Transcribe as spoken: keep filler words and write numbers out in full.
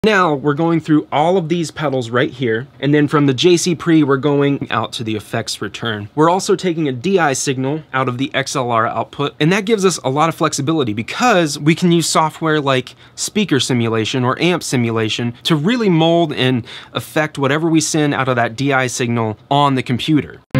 Now we're going through all of these pedals right here, and then from the J C Pre we're going out to the effects return. We're also taking a D I signal out of the X L R output, and that gives us a lot of flexibility because we can use software like speaker simulation or amp simulation to really mold and affect whatever we send out of that D I signal on the computer.